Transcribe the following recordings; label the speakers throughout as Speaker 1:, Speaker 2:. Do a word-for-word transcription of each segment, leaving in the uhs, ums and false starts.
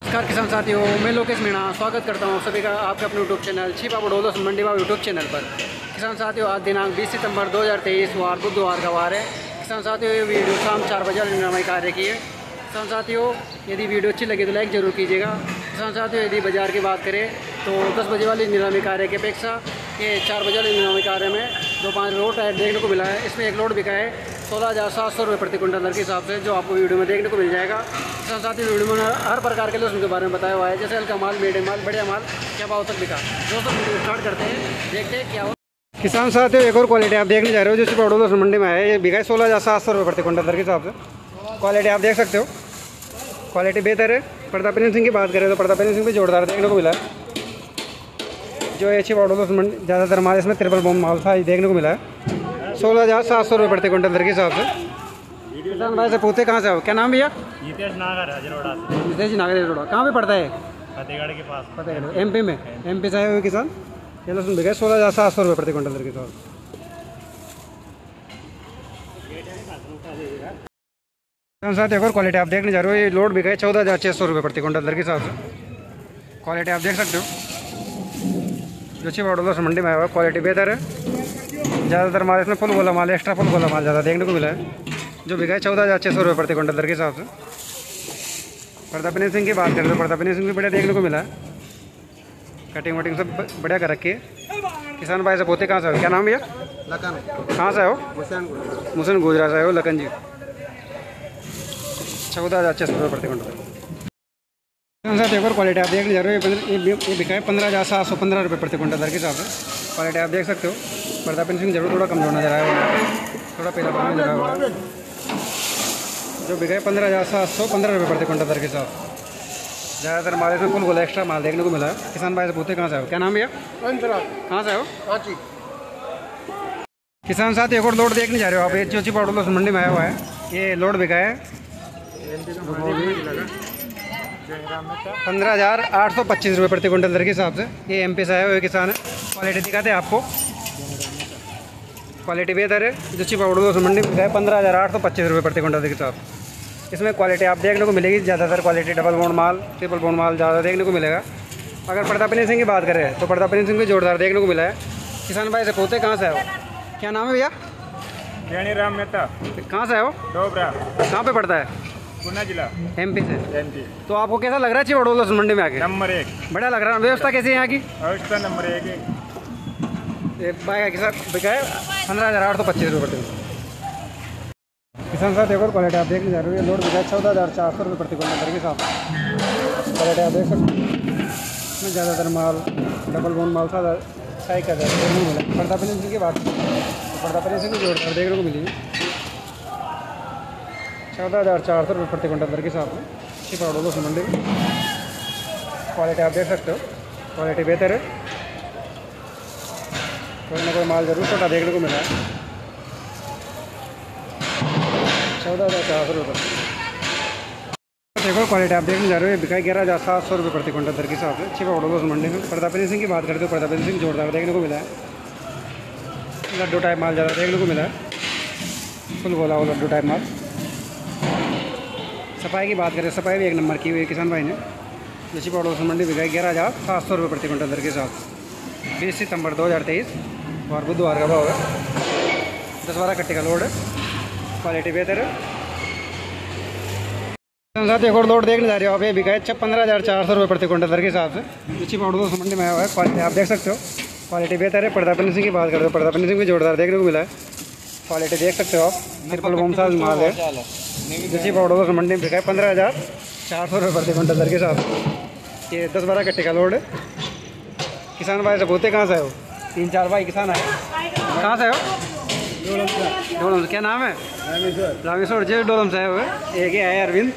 Speaker 1: नमस्कार किसान साथियों, मैं लोकेश मीणा स्वागत करता हूं सभी का आपके अपने यूट्यूब चैनल छिपा बड़ौदा मंडी भाव यूट्यूब चैनल पर। किसान साथियों, आज दिनांक बीस सितंबर दो हज़ार तेईस वार बुधवार का वार है। किसान साथियों, ये वीडियो शाम चार बजे निरामय कार्य की है। किसान साथियों, यदि वीडियो अच्छी लगी तो लाइक ज़रूर कीजिएगा। किसान साथियों, यदि बाजार की बात करें तो दस बजे वाली नीलामी कार्य की अपेक्षा ये चार बजे वाली नीलामी कार्य में दो पाँच लोड टायर देखने को मिला है। इसमें एक लोड बिका है सोलह हज़ार सात सौ रुपये प्रति क्विंटल दर के हिसाब से, जो आपको वीडियो में देखने को मिल जाएगा। किसान साथियों, वीडियो में हर प्रकार के लिए उसके बारे में बताया हुआ है, जैसे हल्का माल, मीडियम माल, बढ़िया माल क्या भाव तक बिका। दोस्तों वीडियो स्टार्ट करते हैं, देखते हैं क्या हो। किसान साथियों, एक और क्वालिटी आप देखने जा रहे हो जो सिर्फ बड़ौदा मंडी में है। ये बिका है सोलह हज़ार सात सौ रुपये प्रति क्विंटल दर के हिसाब से। क्वालिटी आप देख सकते हो, क्वालिटी बेहतर है। पर्दा फिनिशिंग की बात करें तो पर्दा फिनिशिंग भी जोरदार देखने को मिला है। जो अच्छी बड़ौदा मंडी ज़्यादातर माल इसमें ट्रिपल बम माल था देखने को मिला है। सोलह हज़ार सात सौ रुपये प्रति क्विंटल दर के हिसाब से। किसान भाई से पूछते कहाँ से हो, क्या नाम भैया?
Speaker 2: नितेश नागर हजरोड़ा से।
Speaker 1: नितेश नागर हजरोड़ा कहाँ पे पड़ता है?
Speaker 2: फतेहगढ़ के पास।
Speaker 1: फतेहगढ़ एमपी में। एमपी से आए हुए किसान ये लहसुन बिका सोलह हज़ार सात सौ रुपये प्रति क्विंटल दर के हिसाब से। किसान साथ एक और क्वालिटी आप देखने जा रहे हो। ये लोड बिका है चौदह हज़ार छः सौ रुपये प्रति क्विंटल दर के हिसाब से। क्वालिटी आप देख सकते हो, जो अच्छी बड़ौदा मंडी में आया हुआ। क्वालिटी बेहतर है। ज़्यादातर माल इसमें फुल गोला माल, एक्स्ट्रा फुल गोला माल ज़्यादा देखने को मिला है, जो बिका है चौदह हज़ार छः सौ रुपये प्रति क्विंटल दर के हिसाब से। पर्दा फिनिशिंग की बात करें तो पर्दा फिनिशिंग भी बढ़िया देखने को मिला है। कटिंग वटिंग सब बढ़िया कर रखी है। किसान भाई से पोते कहाँ से हो, क्या नाम भैया?
Speaker 3: लखन।
Speaker 1: कहाँ से हो? मुसन गुजरा से हो लखन जी। चौदह हज़ार छः सौ रुपये प्रति क्विंटल। साथ एक और क्वालिटी आप देखने जा रहे हो। ये ये बिका है पंद्रह हज़ार सात सौ पंद्रह रुपये प्रति क्विंटल दर के हिसाब से। क्वालिटी आप देख सकते हो। पर्दा फिनिशिंग जरूर थोड़ा कमजोर नजर आया हुआ है, थोड़ा पीला पानी नजर आया हुआ है। जो बिका है पंद्रह हज़ार सात सौ पंद्रह रुपये प्रति क्विंटल दर के हिसाब से। ज़्यादातर माल इसमें फुल गोला एक्स्ट्रा माल देखने को मिला है। किसान भाई से पूछते कहाँ से हो, क्या नाम भैया? कहाँ से हो? किसान साथ एक और लोड देखने जा रहे हो आप। ये चौची बड़ौदा मंडी में आया हुआ है। ये लोड बिका है पंद्रह हज़ार आठ सौ पच्चीस रुपये प्रति क्विंटल दर के हिसाब से। ये एम पी से आए हुए किसान है। क्वालिटी दिखाते हैं आपको, क्वालिटी बेहतर है। जो चिपा बड़ौदा मंडी में है पंद्रह हज़ार आठ सौ पच्चीस रुपये प्रति क्विंटल के हिसाब से। इसमें क्वालिटी आप देखने को मिलेगी ज़्यादातर क्वालिटी डबल बोन माल, ट्रिपल बोन माल ज़्यादा देखने को मिलेगा। अगर पर्दा फिनिशिंग की बात करें तो पर्दा फिनिशिंग भी जोरदार देखने को मिला है। किसान भाई से पूछते कहाँ से आए हो, क्या नाम है भैया?
Speaker 2: ज्ञानी राम मेहता।
Speaker 1: कहाँ से आए हो?
Speaker 2: डोबरा।
Speaker 1: कहाँ पे पड़ता है?
Speaker 2: गुना जिला,
Speaker 1: एमपी से।
Speaker 2: एमपी।
Speaker 1: तो आपको कैसा लग रहा है चिपा बड़ौदा मंडी में आके?
Speaker 2: नंबर एक।
Speaker 1: बढ़िया लग रहा है। व्यवस्था कैसी है यहाँ की?
Speaker 2: व्यवस्था नंबर एक है।
Speaker 1: ये बाइक के साथ बिका है पंद्रह हज़ार आठ सौ पच्चीस रुपये प्रति। किसान साथ एक और क्वालिटी आप देखने जा रहे हो। ये लोड बिका है चौदह हज़ार चार सौ रुपये प्रति क्विंटल दर के हिसाब से। क्वालिटी आप देख सकते हो। इसमें ज़्यादातर माल डबल बोन माल था साइक का देखने को मिला। पर्दा फिनिशिंग की बात तो पर्दा फिनिशिंग भी जोरदार देखने को मिली है। चौदह हज़ार चार सौ रुपये प्रति क्विंटल दर के हिसाब से छिपा बड़ौदा मंडी में। क्वालिटी आप देख सकते हो, क्वालिटी बेहतर है। कोई ना कोई माल जरूर छोटा देखने को मिला है। चौदह हज़ार चार सौ रुपये। देखो क्वालिटी आप देखने जा रहे हो। बिका है ग्यारह हज़ार सात सौ रुपये प्रति क्विंटल दर के हिसाब से छिपा बड़ौदा मंडी में। पर्दा फिनिशिंग की बात करते हो पर्दा फिनिशिंग जोरदार देखने को मिला है। लड्डू टाइप माल ज़्यादा देखने को मिला है, फुल गोला वो लड्डू टाइप माल। सफाई की बात करें, सफाई भी एक नंबर की हुई है किसान भाई ने। जैसी बड़ौदा मंडी बिका है ग्यारह हज़ार सात सौ रुपये प्रति क्विंटल दर के हिसाब से। बीस सितंबर दो हज़ार तेईस और बुधवार का भाव है। दस बारह कट्टे का लोड है। क्वालिटी बेहतर है। साथ एक और लोड देखने जा रहे हो आप। ये बिका है पंद्रह हज़ार चार सौ रुपये प्रति क्विंटल दर के हिसाब से। जैसी बड़ौदा मंडी में आया हुआ है। क्वालिटी आप देख सकते हो, क्वालिटी बेहतर है। पर्दा फिनिशिंग की बात करते हो पर्दा फिनिशिंग भी जोरदार देखने को मिला है। क्वालिटी देख सकते हो आप, ट्रिपल बम साइज माल है। जैसी बड़ौदा मंडी में बिका है पंद्रह हज़ार चार सौ रुपये प्रति क्विंटल दर के हिसाब से। ये दस बारह कट्टे का लोड है। किसान भाई से बोलते कहाँ से आए हो? तीन चार भाई किसान आए। कहाँ से हो? डोलम से। क्या नाम है? रामेश्वर जी डोलम से आए हुए। एक ही है अरविंद।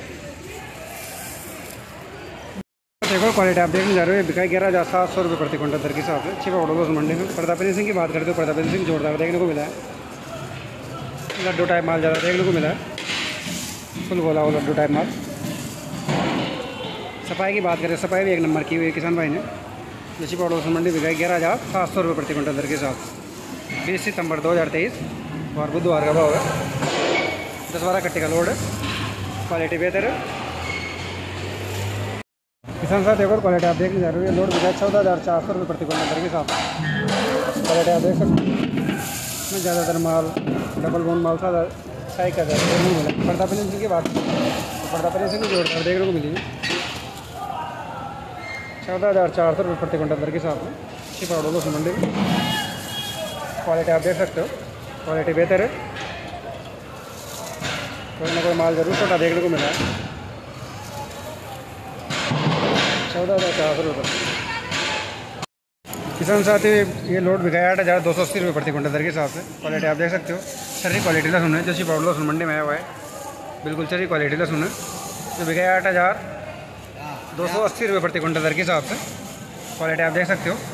Speaker 1: देखो क्वालिटी आप देखने जा रहे हो। बिका है ग्यारह हज़ार सात सौ रुपये प्रति क्विंटल दर के हिसाब से छिपा बड़ौदा मंडी में। पर्दा फिनिशिंग की बात करते हो पर्दा फिनिशिंग जोरदार देखने को मिला है। लड्डू टाइप माल ज़्यादा देखने को मिला है, फुल गोला वो लड्डू टाइप माल। सफाई की बात करें, सफाई भी एक नंबर की हुई है किसान भाई ने। जैसी बड़ौदा मंडी बिका है ग्यारह हज़ार सात सौ रुपये प्रति क्विंटल दर के हिसाब से। बीस सितंबर दो हज़ार तेईस और बुधवार का भाव है। दस बारह कट्टे का लोड है। क्वालिटी बेहतर है। किसान साथ एक और क्वालिटी आप देखने जा रहे हो, लोड बिका चौदह हज़ार चार सौ रुपये प्रति क्विंटल के हिसाब से क्वालिटी आप देख सकते हो। इसमें ज़्यादातर माल डबल बोन माल था साइक का ज़्यादा नहीं मिला। पर्दा फिनिशिंग की बात तो पर्दा फिनिशिंग जोड़ कर देखने को मिली चौदह हज़ार चार सौ रुपये प्रति क्विंटल के हिसाब से छिपा डोलो मंडी में। क्वालिटी आप देख सकते हो, क्वालिटी बेहतर है, कोई ना कोई माल जरूर छोटा देखने को मिला है। चौदह हज़ार चार सौ रुपये किसान साथी ये लोड बिकाया आठ हज़ार दो सौ अस्सी रुपये प्रति क्विंटल के हिसाब से। क्वालिटी आप देख सकते हो, चर्री क्वालिटी लहसुन है, जैसी पाउडर लहसुन मंडी में आया हुआ है, बिल्कुल चर्री क्वालिटी लहसुन है जो बिकाया आठ हज़ार दो सौ अस्सी रुपये प्रति क्विंटल के हिसाब से। क्वालिटी आप देख सकते हो।